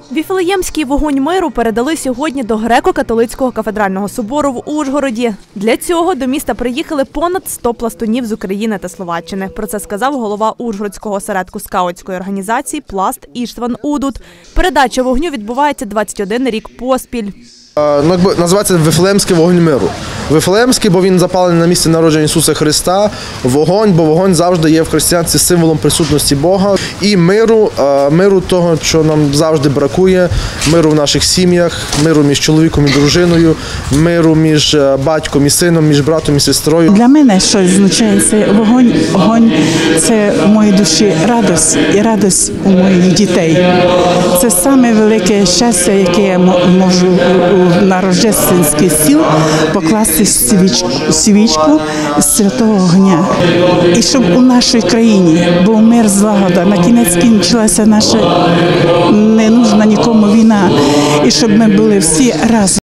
Віфлеємський вогонь миру передали сьогодні до Греко-католицького кафедрального собору в Ужгороді. Для цього до міста приїхали понад 100 пластунів з України та Словаччини. Про це сказав голова Ужгородського осередку скаутської організації «Пласт» Іштван Удут. Передача вогню відбувається 21 рік поспіль. Називається Вифлеємський вогонь миру. Вифлеємський, бо він запалений на місці народження Ісуса Христа. Вогонь, бо вогонь завжди є в християнстві символом присутності Бога. І миру того, що нам завжди бракує, миру в наших сім'ях, миру між чоловіком і дружиною, миру між батьком і сином, між братом і сестрою. Для мене що означає цей вогонь? Вогонь – це в моїй душі радість і радість у моїх дітей. Це саме велике щастя, яке я можу на рождественський стіл покласти свічку з святого огня. І щоб у нашій країні був мир, злагода, на кінець кінчилася наша ненужна нікому війна, і щоб ми були всі разом.